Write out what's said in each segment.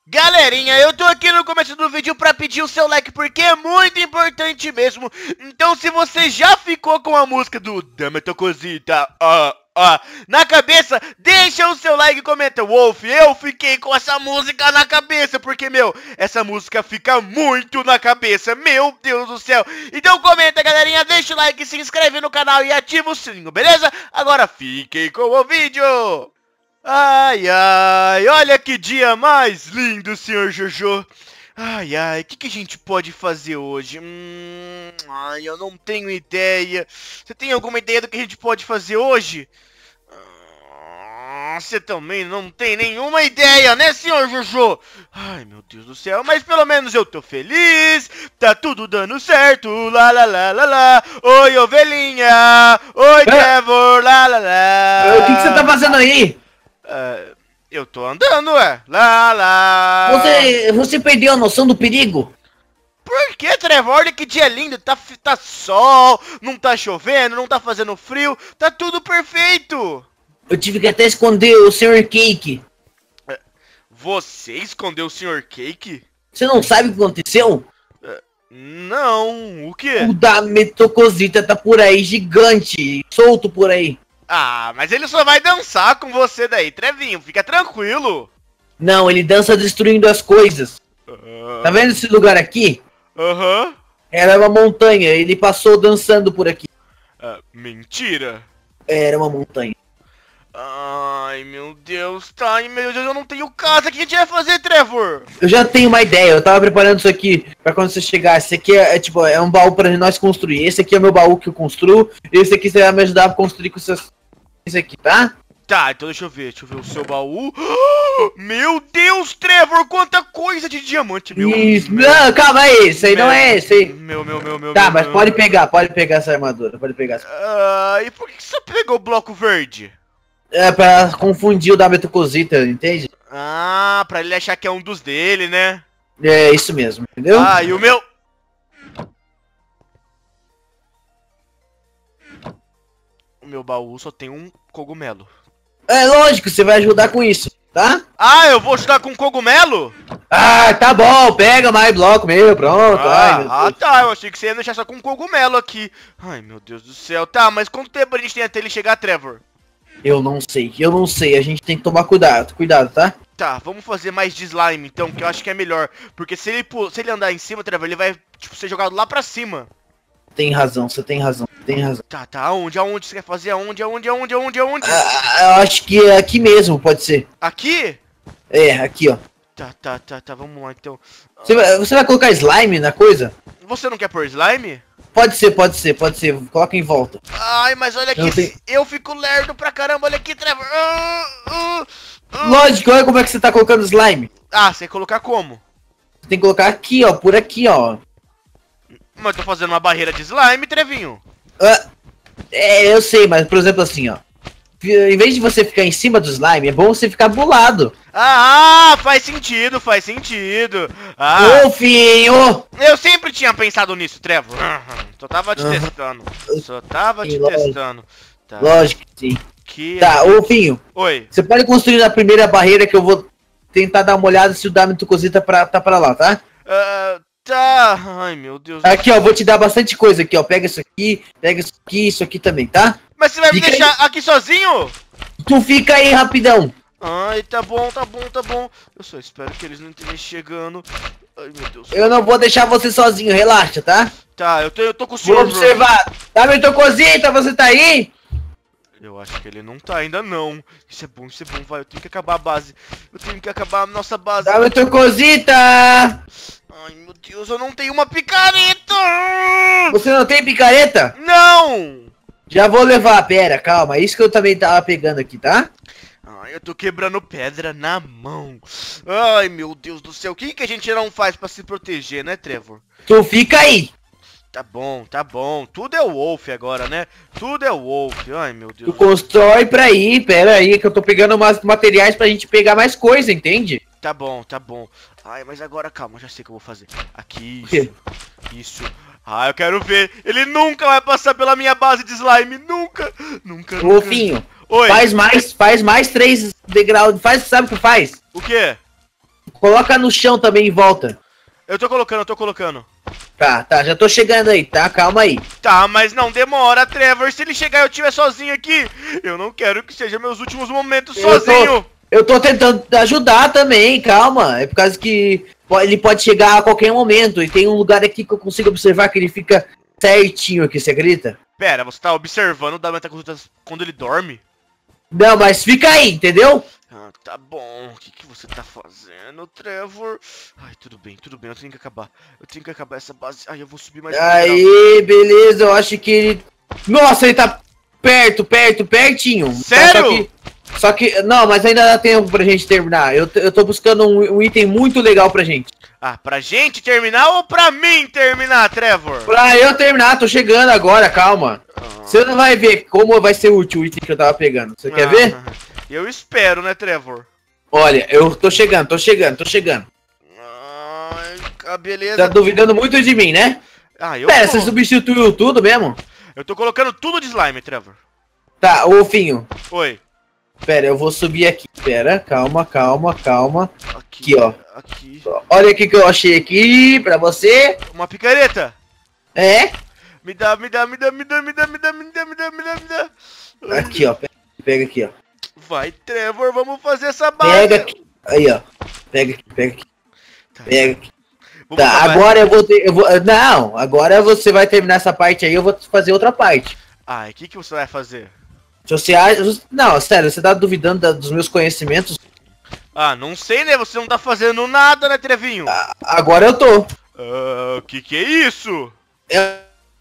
Galerinha, eu tô aqui no começo do vídeo pra pedir o seu like porque é muito importante mesmo. Então se você já ficou com a música do Dame tua cosita, na cabeça, deixa o seu like e comenta: Wolf, eu fiquei com essa música na cabeça, porque, meu, essa música fica muito na cabeça, meu Deus do céu. Então comenta, galerinha, deixa o like, se inscreve no canal e ativa o sininho, beleza? Agora fiquem com o vídeo. Ai, ai, olha que dia mais lindo, senhor Jojo. Ai, ai, o que a gente pode fazer hoje? Ai, eu não tenho ideia. Você tem alguma ideia do que a gente pode fazer hoje? Você também não tem nenhuma ideia, né, senhor Jojo? Ai, meu Deus do céu, mas pelo menos eu tô feliz. Tá tudo dando certo, lá, lá, lá, lá, lá. Oi, ovelhinha. Oi, Trevor, lá, lá, lá. O que você tá fazendo aí? Eu tô andando, ué. Lá, lá. Você perdeu a noção do perigo? Por que, Trevor? Olha que dia lindo. Tá sol, não tá chovendo, não tá fazendo frio. Tá tudo perfeito. Eu tive que até esconder o Sr. Cake. Você escondeu o Sr. Cake? Você não sabe o que aconteceu? Não, o quê? O da Metocosita tá por aí, gigante, solto por aí. Ah, mas ele só vai dançar com você daí, Trevinho, fica tranquilo. Não, ele dança destruindo as coisas. Tá vendo esse lugar aqui? Aham. Era uma montanha, ele passou dançando por aqui. Mentira. Era uma montanha. Ai, meu Deus, tá, ai, meu Deus, eu não tenho casa, o que a gente vai fazer, Trevor? Eu já tenho uma ideia, eu tava preparando isso aqui pra quando você chegar. Esse aqui tipo, é um baú pra nós construir. Esse aqui é o meu baú que eu construo. Esse aqui você vai me ajudar a construir com esse aqui, tá? Tá, então deixa eu ver o seu baú. Meu Deus, Trevor, quanta coisa de diamante, meu. Isso, não, calma aí, isso aí não é esse aí. Meu. Tá, mas pode pegar essa armadura, pode pegar. E por que você pegou o bloco verde? É pra confundir o da Metocosita, entende? Ah, pra ele achar que é um dos dele, né? É isso mesmo, entendeu? Ah, e o meu... O meu baú só tem um cogumelo. É lógico, você vai ajudar com isso, tá? Ah, eu vou ajudar com cogumelo? Ah, tá bom, pega mais bloco meu, pronto. Tá, eu achei que você ia deixar só com cogumelo aqui. Ai, meu Deus do céu. Tá, mas quanto tempo a gente tem até ele chegar, Trevor? Eu não sei, a gente tem que tomar cuidado, tá? Tá, vamos fazer mais de slime então, que eu acho que é melhor. Porque se ele andar em cima, Trevor, ele vai, tipo, ser jogado lá pra cima. Tem razão, você tem razão. Tá, aonde você quer fazer? Aonde? Eu acho que é aqui mesmo, pode ser. Aqui? É, aqui, ó. Tá, vamos lá então. Você vai colocar slime na coisa? Você não quer pôr slime? Pode ser, coloca em volta. Ai, mas olha aqui, eu fico lerdo pra caramba, olha aqui, Trevor. Lógico, olha como é que você tá colocando slime. Ah, você quer colocar como? Você tem que colocar aqui, ó, por aqui, ó. Mas eu tô fazendo uma barreira de slime, Trevinho. Eu sei, mas por exemplo assim, ó. Em vez de você ficar em cima do slime, é bom você ficar bolado. Faz sentido. Fofinho! Eu sempre tinha pensado nisso, Trevor. Só tava te testando. Tá. Lógico que sim. Tá, Fofinho. Oi. Você pode construir a primeira barreira que eu vou tentar dar uma olhada se o Damito-Cosita tá pra lá, tá? Tá. Ai, meu Deus. Aqui, ó, vou te dar bastante coisa aqui, ó. Pega isso aqui, isso aqui também, tá? Mas você vai me deixar aqui sozinho? Tu fica aí rapidão. Ai, tá bom. Eu só espero que eles não estejam chegando. Ai, meu Deus. Eu não vou deixar você sozinho, relaxa, tá? Tá, eu tô com o senhor. Vou observar. Damito-Cosita, você tá aí? Eu acho que ele não tá ainda não. Isso é bom, vai. Eu tenho que acabar a base. Eu tenho que acabar a nossa base. Damito-Cosita! Ai, meu Deus, eu não tenho uma picareta! Você não tem picareta? Não! Já vou levar, pera, calma. Isso que eu também tava pegando aqui, tá? Ai, eu tô quebrando pedra na mão. Ai, meu Deus do céu. O que a gente não faz pra se proteger, né, Trevor? Tu fica aí. Tá bom. Tudo é o Wolf agora, né? Tudo é o Wolf. Ai, meu Deus. Tu constrói pra ir, pera aí, que eu tô pegando umas materiais pra gente pegar mais coisa, entende? Tá bom. Ai, mas agora calma, já sei o que eu vou fazer. Aqui, isso. Ah, eu quero ver. Ele nunca vai passar pela minha base de slime. Nunca. Wolfinho, Oi. faz mais 3 degraus. Sabe o que faz? O quê? Coloca no chão também em volta. Eu tô colocando. Tá, já tô chegando aí, tá? Calma aí. Tá, mas não demora, Trevor. Se ele chegar e eu estiver sozinho aqui, eu não quero que seja meus últimos momentos sozinho. Eu tô tentando ajudar também, calma. É por causa que ele pode chegar a qualquer momento. E tem um lugar aqui que eu consigo observar que ele fica certinho aqui, você acredita? Pera, você tá observando o Dameta quando ele dorme? Não, mas fica aí, entendeu? Ah, tá bom. O que você tá fazendo, Trevor? Ai, tudo bem. Eu tenho que acabar essa base. Ai, eu vou subir mais. Aí, beleza. Eu acho que ele... Nossa, ele tá pertinho. Sério? Só que... Não, mas ainda dá tempo pra gente terminar. Eu tô buscando um item muito legal pra gente. Ah, pra gente terminar ou pra mim terminar, Trevor? Pra eu terminar, tô chegando agora, calma. Você não vai ver como vai ser útil o item que eu tava pegando. Você quer ver? Eu espero, né, Trevor? Olha, eu tô chegando. Ai, beleza. Tá duvidando muito de mim, né? Ah, eu Pera, tô. você substituiu tudo mesmo? Eu tô colocando tudo de slime, Trevor. Tá, ô Finho. Oi. Pera, eu vou subir aqui. Pera, calma. Aqui, ó. Aqui. Olha o que eu achei aqui pra você. Uma picareta. É? Me dá. Aqui, ó. Pega aqui, ó. Vai, Trevor, vamos fazer essa base. Pega aqui. Aí, ó. Pega aqui. Tá, Pega aqui. vamos Tá, acabar. agora não, agora você vai terminar essa parte aí, eu vou fazer outra parte. Ai, o que você vai fazer? Se você acha... Não, sério, você tá duvidando dos meus conhecimentos? Ah, não sei, né? Você não tá fazendo nada, né, Trevinho? Agora eu tô. O que é isso? Eu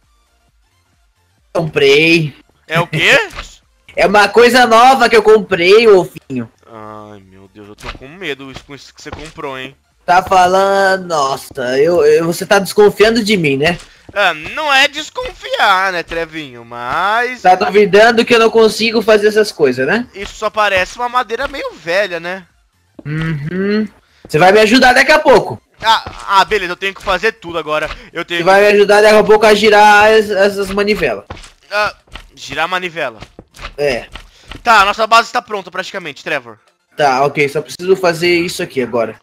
comprei. É o quê? É uma coisa nova que eu comprei, ô Finho. Ai, meu Deus, eu tô com medo com isso que você comprou, hein? Tá falando... Nossa, você tá desconfiando de mim, né? Ah, não é desconfiar, né, Trevinho, mas... Tá duvidando que eu não consigo fazer essas coisas, né? Isso só parece uma madeira meio velha, né? Uhum. Você vai me ajudar daqui a pouco. Beleza, eu tenho que fazer tudo agora. Você vai me ajudar daqui a pouco a girar essas manivelas. Girar a manivela. É. Tá, a nossa base está pronta praticamente, Trevor. Tá, ok. Só preciso fazer isso aqui agora.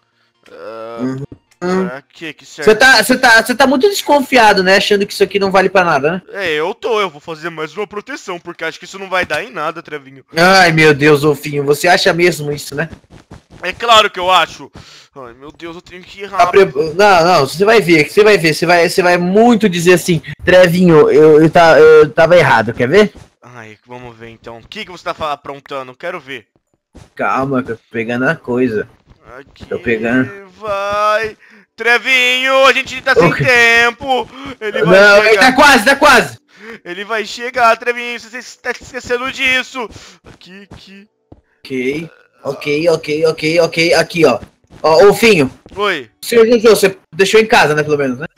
Pra que serve? Você tá muito desconfiado, né? Achando que isso aqui não vale pra nada, né? Eu vou fazer mais uma proteção, porque acho que isso não vai dar em nada, Trevinho. Ai, meu Deus, Ofinho, você acha mesmo isso, né? É claro que eu acho. Ai, meu Deus, eu tenho que ir rápido. Não, você vai ver, você vai muito dizer assim, Trevinho, eu tava errado, quer ver? Ai, vamos ver então. O que você tá aprontando? Quero ver. Calma, que eu tô pegando a coisa. Aqui, Tô pegando. vai. Trevinho, a gente tá sem tempo. Ele vai Não, chegar. tá quase. Ele vai chegar, Trevinho, você está esquecendo disso. Aqui. Ok, aqui, ó. Ó, Ofinho. Oi. Senhor Jojo, você deixou em casa, né, pelo menos, né?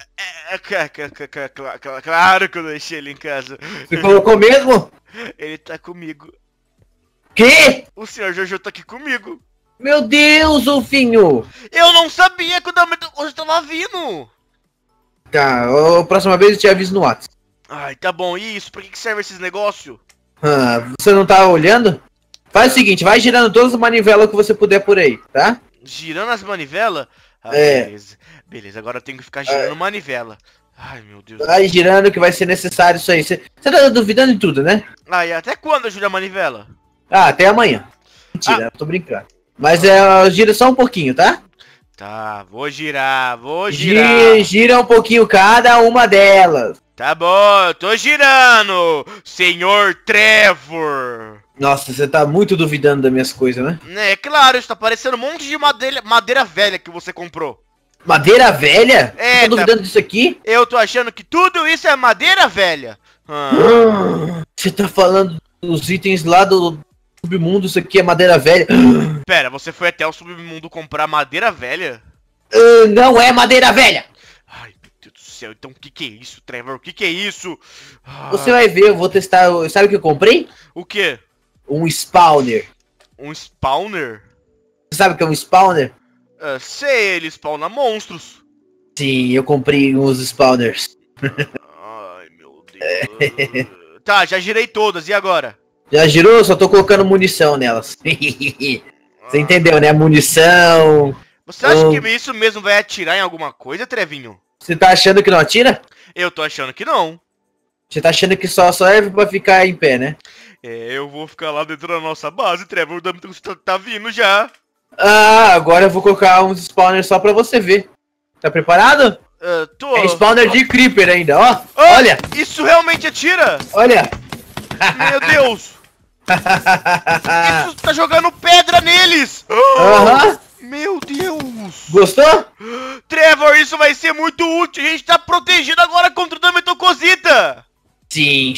Claro que eu deixei ele em casa. Você colocou mesmo? Ele tá comigo. Quê? O senhor Jojo tá aqui comigo. Meu Deus, Ofinho. Eu não sabia que o Dameta hoje tava vindo. Tá, a próxima vez eu te aviso no WhatsApp. Ai, tá bom. E isso? Pra que serve esses negócios? Você não tá olhando? Faz o seguinte, vai girando todas as manivelas que você puder por aí, tá? Girando as manivelas? É. Beleza, agora eu tenho que ficar girando manivela. Ai, meu Deus. Vai girando que vai ser necessário isso aí. Você tá duvidando de tudo, né? E até quando eu giro a manivela? Até amanhã. Mentira, eu tô brincando. Mas gira só um pouquinho, tá? Tá, vou girar. Gira um pouquinho cada uma delas. Tá bom, eu tô girando, senhor Trevor. Nossa, você tá muito duvidando das minhas coisas, né? É claro, isso tá parecendo um monte de madeira velha que você comprou. Madeira velha? É, você tá duvidando disso aqui? Eu tô achando que tudo isso é madeira velha. Você tá falando dos itens lá do submundo, isso aqui é madeira velha. Pera, você foi até o submundo comprar madeira velha? Não é madeira velha! Ai, meu Deus do céu, então o que é isso, Trevor? O que é isso? Você vai ver, eu vou testar. Sabe o que eu comprei? O quê? Um spawner. Um spawner? Você sabe o que é um spawner? Sei, ele spawna monstros. Sim, eu comprei uns spawners. Ai, meu Deus. Tá, já girei todas, e agora? Já girou? Só tô colocando munição nelas. Você entendeu, né? Munição. Você acha que isso mesmo vai atirar em alguma coisa, Trevinho? Você tá achando que não atira? Eu tô achando que não. Você tá achando que só serve pra ficar em pé, né? É, eu vou ficar lá dentro da nossa base, Trevor. O Dumbledore tá vindo já. Ah, agora eu vou colocar uns spawners só pra você ver. Tá preparado? Tô. É spawner de Creeper ainda, ó. Ah, Olha, isso realmente atira? olha. Meu Deus. Isso tá jogando pedra neles. Aham. Meu Deus. Gostou? Trevor, isso vai ser muito útil. A gente tá protegido agora contra o Dametocosita. Sim.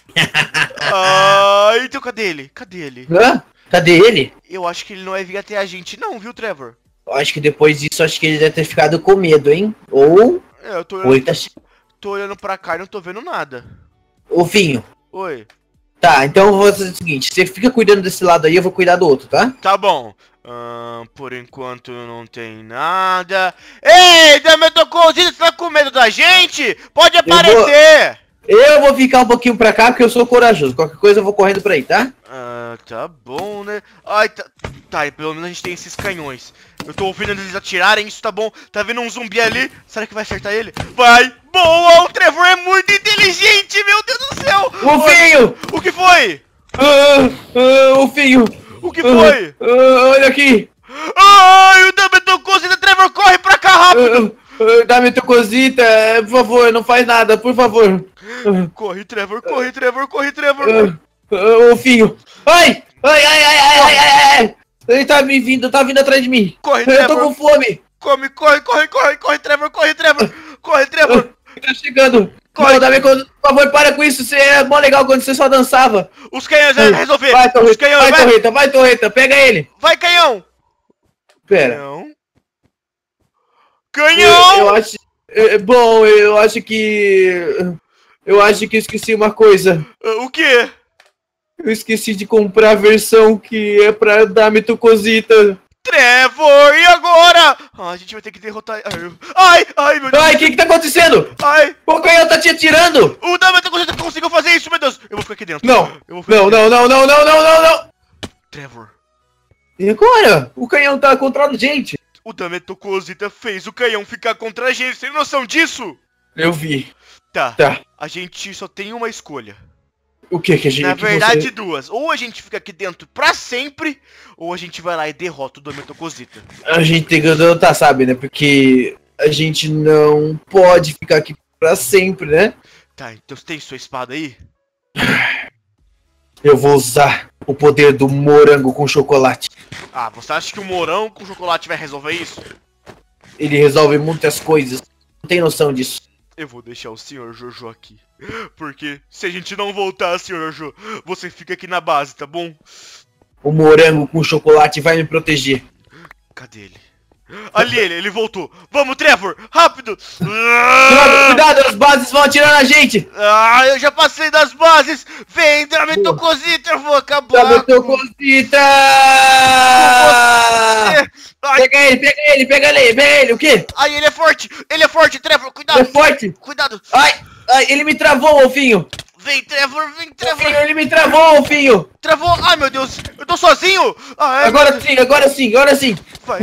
Então cadê ele? Cadê ele? Hã? Cadê ele? Eu acho que ele não vai vir até a gente não, viu, Trevor? Eu acho que depois disso, acho que ele deve ter ficado com medo, hein? Ou... Eu tô Oi, tá... tô olhando pra cá e não tô vendo nada. Ô, Finho. Oi. Tá, então eu vou fazer o seguinte. Você fica cuidando desse lado aí, eu vou cuidar do outro, tá? Tá bom. Por enquanto não tem nada. Ei, Dametocosita, você tá com medo da gente? Pode aparecer! Eu vou ficar um pouquinho pra cá, porque eu sou corajoso. Qualquer coisa eu vou correndo pra aí, tá? Tá bom, né? Ai, tá, e pelo menos a gente tem esses canhões. Eu tô ouvindo eles atirarem, isso tá bom. Tá vendo um zumbi ali? Será que vai acertar ele? Vai! Boa! O Trevor é muito inteligente, meu Deus do céu! O Finho! O que foi? O Finho! O que foi? Olha aqui! Ai, o Dametocosita, Trevor, corre pra cá rápido! Dá-me tua cosita, por favor, não faz nada, por favor. Corre, Trevor, corre, Trevor, corre, Trevor! Ô, Finho! Ai! Ai! Ele tá vindo atrás de mim! Corre, Eu Trevor! tô com fome! Corre, Trevor, corre, Trevor! Corre, Trevor! Tá chegando! Corre. Não, dá-me por favor, para com isso, você é mó legal quando você só dançava! Os canhões vão resolver! Vai, Os Torreta, canhões, vai, Torreta, pega ele! Vai, canhão! Pera. Canhão! Canhão! Eu acho... Bom, eu acho que... Eu acho que esqueci uma coisa. O quê? Eu esqueci de comprar a versão que é pra dar-me tu cosita. Trevor, e agora? A gente vai ter que derrotar... Ai, meu Deus! Ai, o que tá acontecendo? Ai! O canhão tá te atirando! O Dametocosita conseguiu fazer isso, meu Deus! Eu vou ficar aqui dentro. Não, Eu vou ficar aqui dentro. não! Trevor, E agora? O canhão tá contra a gente. o Dametocosita fez o canhão ficar contra a gente. Tem noção disso? Eu vi. Tá. Tá. A gente só tem uma escolha. O que a gente... Na que verdade, você- duas. Ou a gente fica aqui dentro pra sempre, ou a gente vai lá e derrota o Dametocosita. A gente tem que adotar, sabe, né? Porque a gente não pode ficar aqui pra sempre, né? Tá, então você tem sua espada aí? Eu vou usar o poder do morango com chocolate. Ah, você acha que o morão com chocolate vai resolver isso? Ele resolve muitas coisas. Não tem noção disso. Eu vou deixar o Sr. Jojo aqui. Porque se a gente não voltar, Sr. Jojo, você fica aqui na base, tá bom? O morango com chocolate vai me proteger. Cadê ele? Ali ele voltou. Vamos, Trevor, rápido! Cuidado, as bases vão atirar na gente. Eu já passei das bases! Vem, Dametocosita, eu vou acabar! Dá-me tua cosita! Ai, Pega ele, o quê? ai, ele é forte, Trevor, Ele cuidado! é forte? Cuidado! Ai, ele me travou, Ofinho! Vem, Trevor, Ofinho, ele me travou, Ofinho! Travou! Ai, meu Deus, eu tô sozinho! Ai, Agora sim! vai!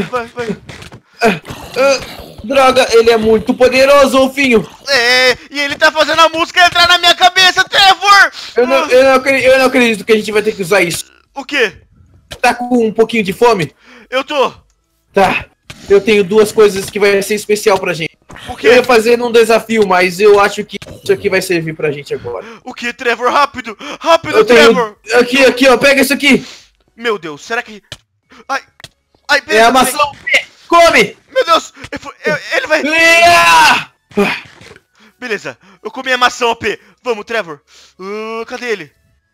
Droga, ele é muito poderoso, Ofinho! E ele tá fazendo a música entrar na minha cabeça, Trevor! Eu não acredito que a gente vai ter que usar isso. O quê? Tá com um pouquinho de fome? Eu tô! Tá. Eu tenho duas coisas que vai ser especial pra gente. O Eu quê? ia fazer num desafio, mas eu acho que isso aqui vai servir pra gente agora. O que, Trevor? Rápido! Rápido, Eu Trevor! tenho... Aqui, ó, pega isso aqui! Meu Deus, será que... Ai, É beleza, a maçã! Come! Meu Deus, ele vai... Ia! Beleza, eu comi a maçã, OP. Vamos, Trevor. Cadê ele?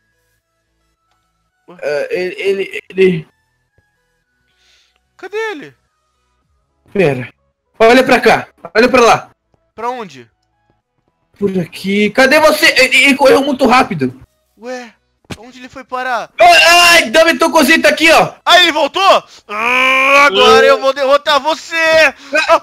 Ele... Cadê ele? Pera. Olha pra cá. Olha pra lá. Pra onde? Por aqui. Cadê você? Ele correu muito rápido. Ué, onde ele foi parar? Ai, dá-me tua cosita aqui, ó. Aí, ele voltou? Agora eu vou derrotar você!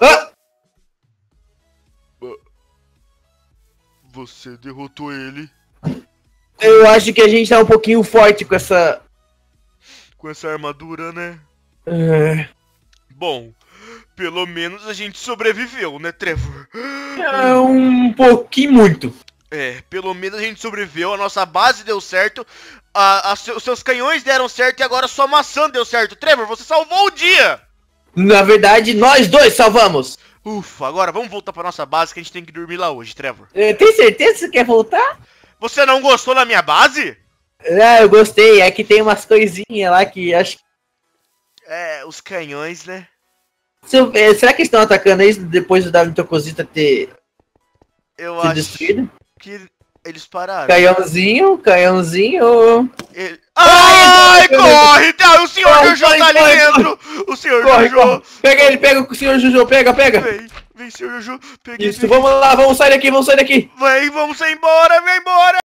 Você derrotou ele Eu acho que a gente tá um pouquinho forte com essa... com essa armadura, né? É, Bom, Pelo menos a gente sobreviveu, né, Trevor? É um pouquinho muito. É, pelo menos a gente sobreviveu, a nossa base deu certo, os seus canhões deram certo e agora sua maçã deu certo. Trevor, você salvou o dia! Na verdade, nós dois salvamos. Ufa, agora vamos voltar pra nossa base que a gente tem que dormir lá hoje, Trevor. Tem certeza que você quer voltar? Você não gostou da minha base? Ah, eu gostei. É que tem umas coisinhas lá que acho que... É, os canhões, né? Será que eles estão atacando isso depois do W Tocosita ter Eu sido acho destruído? que eles pararam. Canhãozinho. Ai, corre! Tá, o senhor Corre, Jojo tá ali corre, dentro! O senhor Corre. Jojo! Pega ele, pega o senhor Juju, pega. Vem, senhor Jojo! Peguei, Isso, vamos lá, vamos sair daqui. Vem, vamos embora, vem embora!